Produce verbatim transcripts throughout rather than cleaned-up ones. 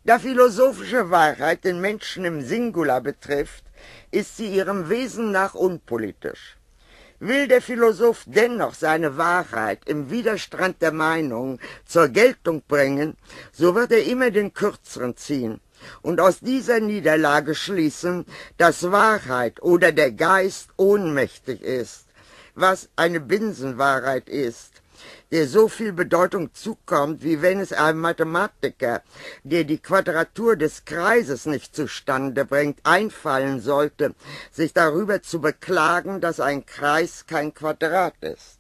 Da philosophische Wahrheit den Menschen im Singular betrifft, ist sie ihrem Wesen nach unpolitisch. Will der Philosoph dennoch seine Wahrheit im Widerstrand der Meinungen zur Geltung bringen, so wird er immer den Kürzeren ziehen und aus dieser Niederlage schließen, dass Wahrheit oder der Geist ohnmächtig ist, was eine Binsenwahrheit ist, der so viel Bedeutung zukommt, wie wenn es einem Mathematiker, der die Quadratur des Kreises nicht zustande bringt, einfallen sollte, sich darüber zu beklagen, dass ein Kreis kein Quadrat ist.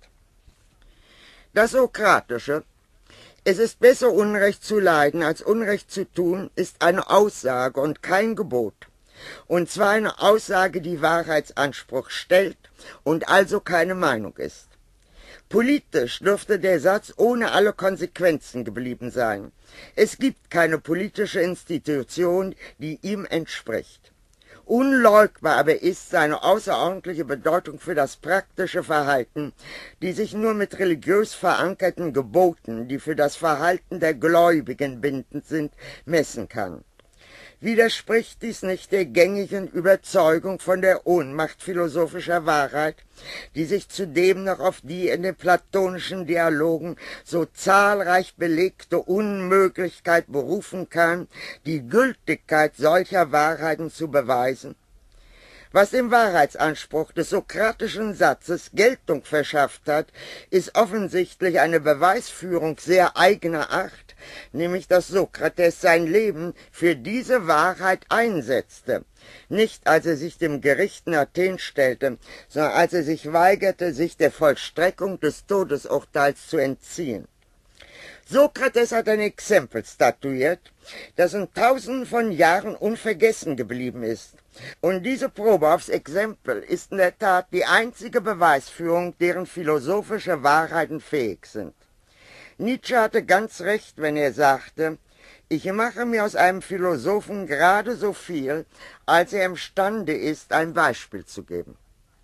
Das Sokratische, es ist besser, Unrecht zu leiden, als Unrecht zu tun, ist eine Aussage und kein Gebot. Und zwar eine Aussage, die Wahrheitsanspruch stellt und also keine Meinung ist. Politisch dürfte der Satz ohne alle Konsequenzen geblieben sein. Es gibt keine politische Institution, die ihm entspricht. Unleugbar aber ist seine außerordentliche Bedeutung für das praktische Verhalten, die sich nur mit religiös verankerten Geboten, die für das Verhalten der Gläubigen bindend sind, messen kann. Widerspricht dies nicht der gängigen Überzeugung von der Ohnmacht philosophischer Wahrheit, die sich zudem noch auf die in den platonischen Dialogen so zahlreich belegte Unmöglichkeit berufen kann, die Gültigkeit solcher Wahrheiten zu beweisen? Was dem Wahrheitsanspruch des sokratischen Satzes Geltung verschafft hat, ist offensichtlich eine Beweisführung sehr eigener Art, nämlich dass Sokrates sein Leben für diese Wahrheit einsetzte, nicht als er sich dem Gericht in Athen stellte, sondern als er sich weigerte, sich der Vollstreckung des Todesurteils zu entziehen. Sokrates hat ein Exempel statuiert, das in tausenden von Jahren unvergessen geblieben ist. Und diese Probe aufs Exempel ist in der Tat die einzige Beweisführung, deren philosophische Wahrheiten fähig sind. Nietzsche hatte ganz recht, wenn er sagte, ich mache mir aus einem Philosophen gerade so viel, als er imstande ist, ein Beispiel zu geben.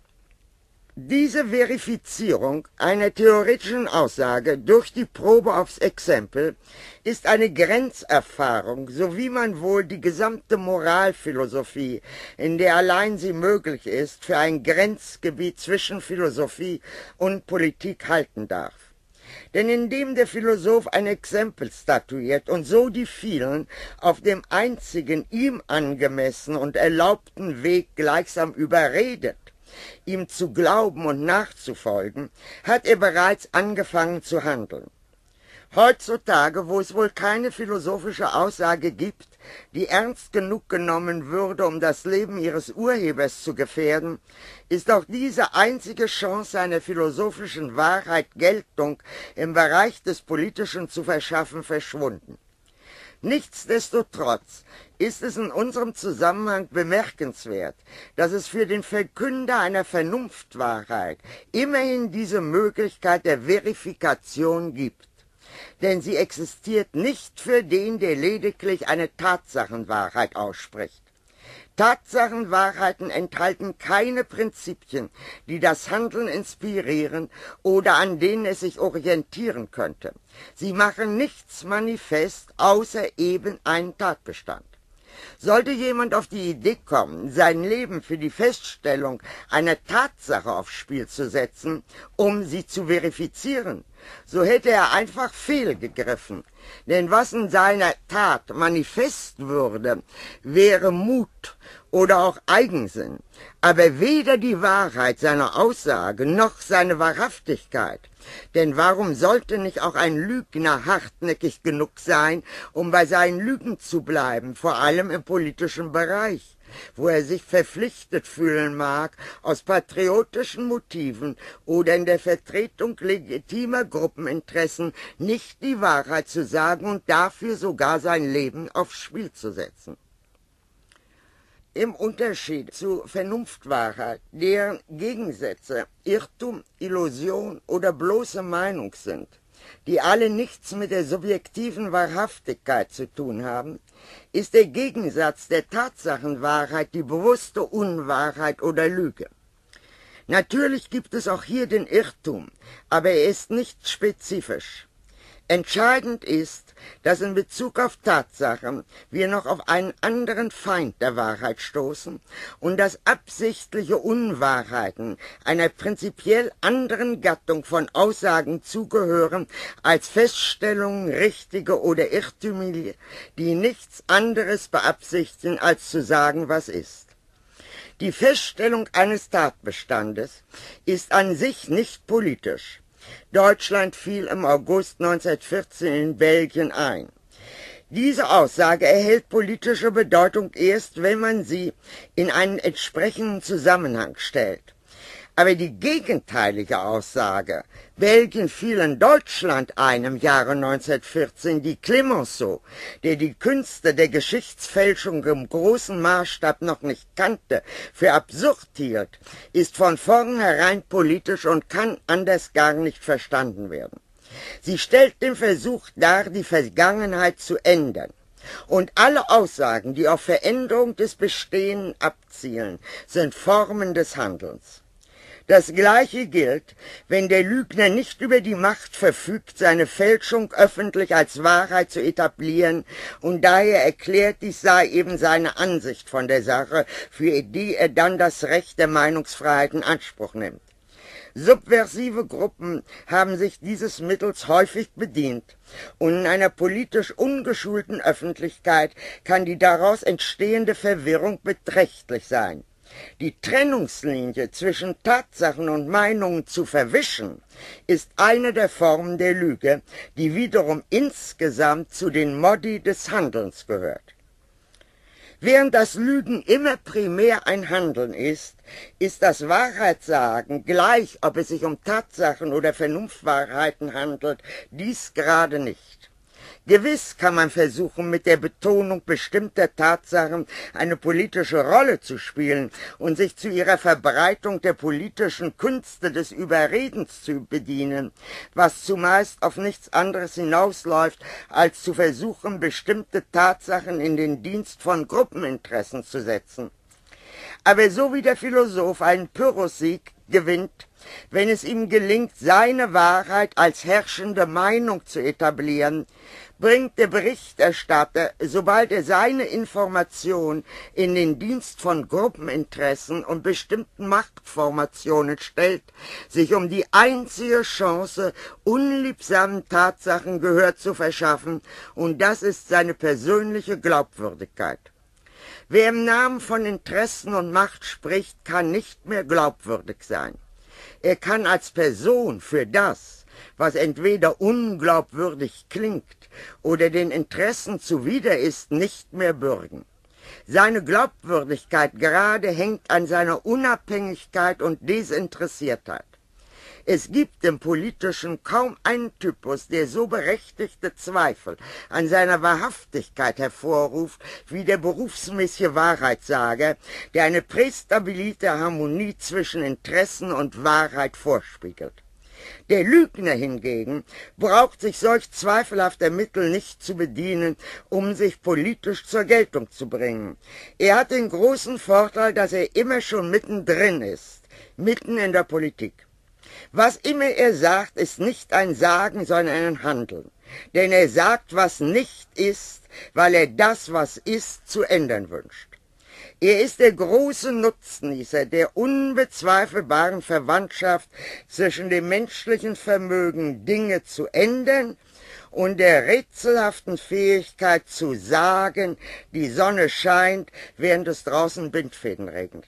Diese Verifizierung einer theoretischen Aussage durch die Probe aufs Exempel ist eine Grenzerfahrung, so wie man wohl die gesamte Moralphilosophie, in der allein sie möglich ist, für ein Grenzgebiet zwischen Philosophie und Politik halten darf. Denn indem der Philosoph ein Exempel statuiert und so die vielen auf dem einzigen ihm angemessenen und erlaubten Weg gleichsam überredet, ihm zu glauben und nachzufolgen, hat er bereits angefangen zu handeln. Heutzutage, wo es wohl keine philosophische Aussage gibt, die ernst genug genommen würde, um das Leben ihres Urhebers zu gefährden, ist auch diese einzige Chance einer philosophischen Wahrheit Geltung im Bereich des Politischen zu verschaffen verschwunden. Nichtsdestotrotz ist es in unserem Zusammenhang bemerkenswert, dass es für den Verkünder einer Vernunftwahrheit immerhin diese Möglichkeit der Verifikation gibt. Denn sie existiert nicht für den, der lediglich eine Tatsachenwahrheit ausspricht. Tatsachenwahrheiten enthalten keine Prinzipien, die das Handeln inspirieren oder an denen es sich orientieren könnte. Sie machen nichts manifest, außer eben einen Tatbestand. Sollte jemand auf die Idee kommen, sein Leben für die Feststellung einer Tatsache aufs Spiel zu setzen, um sie zu verifizieren, so hätte er einfach fehlgegriffen. Denn was in seiner Tat manifest würde, wäre Mut oder auch Eigensinn, aber weder die Wahrheit seiner Aussage noch seine Wahrhaftigkeit. Denn warum sollte nicht auch ein Lügner hartnäckig genug sein, um bei seinen Lügen zu bleiben, vor allem im politischen Bereich, wo er sich verpflichtet fühlen mag, aus patriotischen Motiven oder in der Vertretung legitimer Gruppeninteressen nicht die Wahrheit zu sagen und dafür sogar sein Leben aufs Spiel zu setzen. Im Unterschied zu Vernunftwahrheit, deren Gegensätze Irrtum, Illusion oder bloße Meinung sind, die alle nichts mit der subjektiven Wahrhaftigkeit zu tun haben, ist der Gegensatz der Tatsachenwahrheit die bewusste Unwahrheit oder Lüge. Natürlich gibt es auch hier den Irrtum, aber er ist nicht spezifisch. Entscheidend ist, dass in Bezug auf Tatsachen wir noch auf einen anderen Feind der Wahrheit stoßen und dass absichtliche Unwahrheiten einer prinzipiell anderen Gattung von Aussagen zugehören als Feststellungen, richtige oder irrtümliche, die nichts anderes beabsichtigen, als zu sagen, was ist. Die Feststellung eines Tatbestandes ist an sich nicht politisch. Deutschland fiel im August neunzehnhundertvierzehn in Belgien ein. Diese Aussage erhält politische Bedeutung erst, wenn man sie in einen entsprechenden Zusammenhang stellt. Aber die gegenteilige Aussage, Belgien fiel in Deutschland ein im Jahre neunzehnhundertvierzehn, die Clemenceau, der die Künste der Geschichtsfälschung im großen Maßstab noch nicht kannte, für absurd hielt, ist von vornherein politisch und kann anders gar nicht verstanden werden. Sie stellt den Versuch dar, die Vergangenheit zu ändern. Und alle Aussagen, die auf Veränderung des Bestehenden abzielen, sind Formen des Handelns. Das Gleiche gilt, wenn der Lügner nicht über die Macht verfügt, seine Fälschung öffentlich als Wahrheit zu etablieren und daher erklärt, dies sei eben seine Ansicht von der Sache, für die er dann das Recht der Meinungsfreiheit in Anspruch nimmt. Subversive Gruppen haben sich dieses Mittels häufig bedient, und in einer politisch ungeschulten Öffentlichkeit kann die daraus entstehende Verwirrung beträchtlich sein. Die Trennungslinie zwischen Tatsachen und Meinungen zu verwischen, ist eine der Formen der Lüge, die wiederum insgesamt zu den Modi des Handelns gehört. Während das Lügen immer primär ein Handeln ist, ist das Wahrheitssagen, gleich ob es sich um Tatsachen oder Vernunftwahrheiten handelt, dies gerade nicht. Gewiss kann man versuchen, mit der Betonung bestimmter Tatsachen eine politische Rolle zu spielen und sich zu ihrer Verbreitung der politischen Künste des Überredens zu bedienen, was zumeist auf nichts anderes hinausläuft, als zu versuchen, bestimmte Tatsachen in den Dienst von Gruppeninteressen zu setzen. Aber so wie der Philosoph einen Pyrrhussieg gewinnt, wenn es ihm gelingt, seine Wahrheit als herrschende Meinung zu etablieren, bringt der Berichterstatter, sobald er seine Information in den Dienst von Gruppeninteressen und bestimmten Machtformationen stellt, sich um die einzige Chance, unliebsamen Tatsachen Gehör zu verschaffen, und das ist seine persönliche Glaubwürdigkeit. Wer im Namen von Interessen und Macht spricht, kann nicht mehr glaubwürdig sein. Er kann als Person für das, was entweder unglaubwürdig klingt oder den Interessen zuwider ist, nicht mehr bürgen. Seine Glaubwürdigkeit gerade hängt an seiner Unabhängigkeit und Desinteressiertheit. Es gibt im Politischen kaum einen Typus, der so berechtigte Zweifel an seiner Wahrhaftigkeit hervorruft wie der berufsmäßige Wahrheitssager, der eine prästabilierte Harmonie zwischen Interessen und Wahrheit vorspiegelt. Der Lügner hingegen braucht sich solch zweifelhafter Mittel nicht zu bedienen, um sich politisch zur Geltung zu bringen. Er hat den großen Vorteil, dass er immer schon mittendrin ist, mitten in der Politik. Was immer er sagt, ist nicht ein Sagen, sondern ein Handeln. Denn er sagt, was nicht ist, weil er das, was ist, zu ändern wünscht. Er ist der große Nutznießer der unbezweifelbaren Verwandtschaft zwischen dem menschlichen Vermögen, Dinge zu ändern, und der rätselhaften Fähigkeit zu sagen, die Sonne scheint, während es draußen Bindfäden regnet.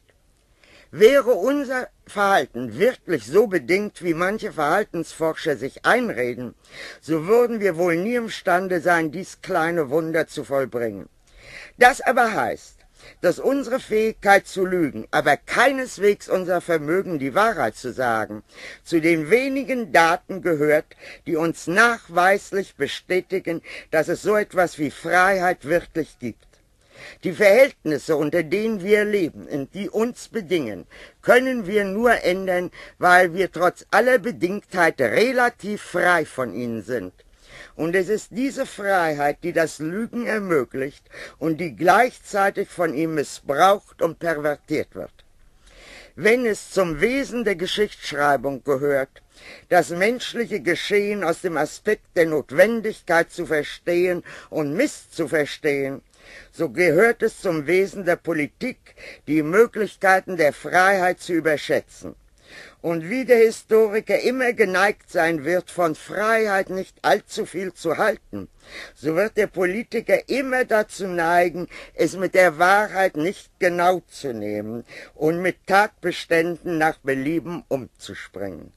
Wäre unser Verhalten wirklich so bedingt, wie manche Verhaltensforscher sich einreden, so würden wir wohl nie imstande sein, dies kleine Wunder zu vollbringen. Das aber heißt, dass unsere Fähigkeit zu lügen, aber keineswegs unser Vermögen, die Wahrheit zu sagen, zu den wenigen Daten gehört, die uns nachweislich bestätigen, dass es so etwas wie Freiheit wirklich gibt. Die Verhältnisse, unter denen wir leben und die uns bedingen, können wir nur ändern, weil wir trotz aller Bedingtheit relativ frei von ihnen sind. Und es ist diese Freiheit, die das Lügen ermöglicht und die gleichzeitig von ihm missbraucht und pervertiert wird. Wenn es zum Wesen der Geschichtsschreibung gehört, das menschliche Geschehen aus dem Aspekt der Notwendigkeit zu verstehen und misszuverstehen, so gehört es zum Wesen der Politik, die Möglichkeiten der Freiheit zu überschätzen. Und wie der Historiker immer geneigt sein wird, von Freiheit nicht allzu viel zu halten, so wird der Politiker immer dazu neigen, es mit der Wahrheit nicht genau zu nehmen und mit Tatbeständen nach Belieben umzuspringen.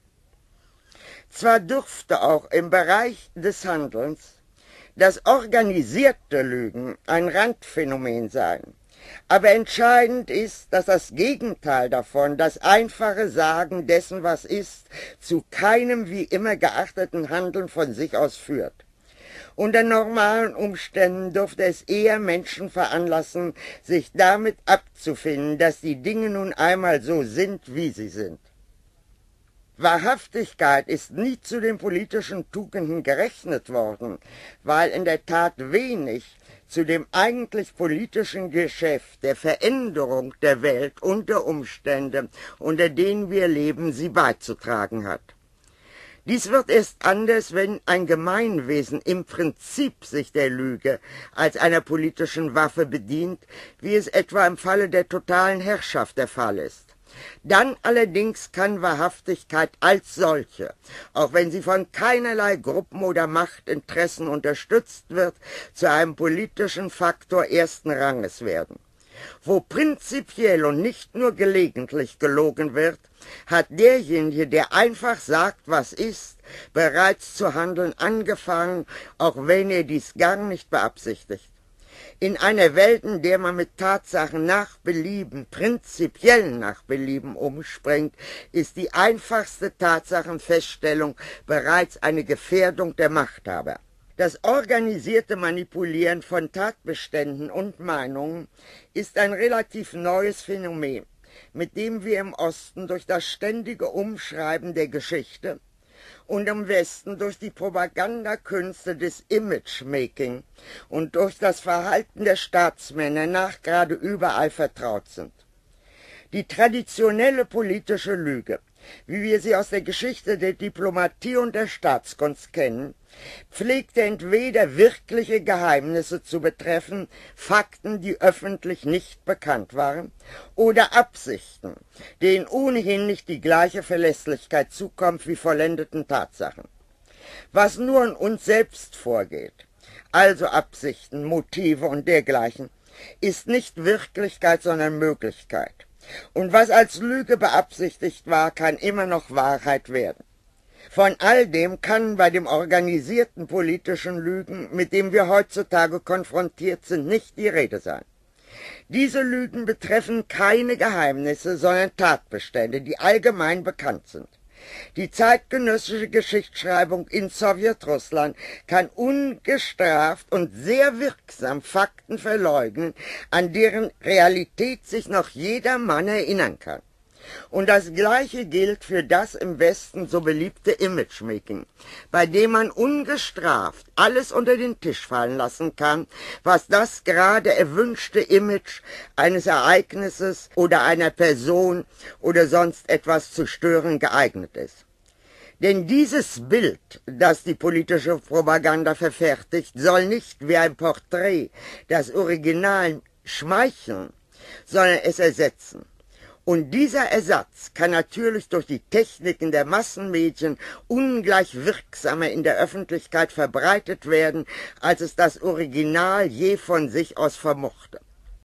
Zwar dürfte auch im Bereich des Handelns das organisierte Lügen ein Randphänomen sein, aber entscheidend ist, dass das Gegenteil davon, das einfache Sagen dessen, was ist, zu keinem wie immer geachteten Handeln von sich aus führt. Unter normalen Umständen dürfte es eher Menschen veranlassen, sich damit abzufinden, dass die Dinge nun einmal so sind, wie sie sind. Wahrhaftigkeit ist nie zu den politischen Tugenden gerechnet worden, weil in der Tat wenig zu dem eigentlich politischen Geschäft der Veränderung der Welt und der Umstände, unter denen wir leben, sie beizutragen hat. Dies wird erst anders, wenn ein Gemeinwesen im Prinzip sich der Lüge als einer politischen Waffe bedient, wie es etwa im Falle der totalen Herrschaft der Fall ist. Dann allerdings kann Wahrhaftigkeit als solche, auch wenn sie von keinerlei Gruppen oder Machtinteressen unterstützt wird, zu einem politischen Faktor ersten Ranges werden. Wo prinzipiell und nicht nur gelegentlich gelogen wird, hat derjenige, der einfach sagt, was ist, bereits zu handeln angefangen, auch wenn er dies gar nicht beabsichtigt. In einer Welt, in der man mit Tatsachen nach Belieben, prinzipiell nach Belieben umspringt, ist die einfachste Tatsachenfeststellung bereits eine Gefährdung der Machthaber. Das organisierte Manipulieren von Tatbeständen und Meinungen ist ein relativ neues Phänomen, mit dem wir im Osten durch das ständige Umschreiben der Geschichte und im Westen durch die Propagandakünste des Imagemaking und durch das Verhalten der Staatsmänner nachgerade überall vertraut sind. Die traditionelle politische Lüge, wie wir sie aus der Geschichte der Diplomatie und der Staatskunst kennen, pflegte entweder wirkliche Geheimnisse zu betreffen, Fakten, die öffentlich nicht bekannt waren, oder Absichten, denen ohnehin nicht die gleiche Verlässlichkeit zukommt wie vollendeten Tatsachen. Was nur in uns selbst vorgeht, also Absichten, Motive und dergleichen, ist nicht Wirklichkeit, sondern Möglichkeit. Und was als Lüge beabsichtigt war, kann immer noch Wahrheit werden. Von all dem kann bei dem organisierten politischen Lügen, mit dem wir heutzutage konfrontiert sind, nicht die Rede sein. Diese Lügen betreffen keine Geheimnisse, sondern Tatbestände, die allgemein bekannt sind. Die zeitgenössische Geschichtsschreibung in Sowjetrussland kann ungestraft und sehr wirksam Fakten verleugnen, an deren Realität sich noch jedermann erinnern kann. Und das Gleiche gilt für das im Westen so beliebte Imagemaking, bei dem man ungestraft alles unter den Tisch fallen lassen kann, was das gerade erwünschte Image eines Ereignisses oder einer Person oder sonst etwas zu stören geeignet ist. Denn dieses Bild, das die politische Propaganda verfertigt, soll nicht wie ein Porträt das Original schmeicheln, sondern es ersetzen. Und dieser Ersatz kann natürlich durch die Techniken der Massenmedien ungleich wirksamer in der Öffentlichkeit verbreitet werden, als es das Original je von sich aus vermochte.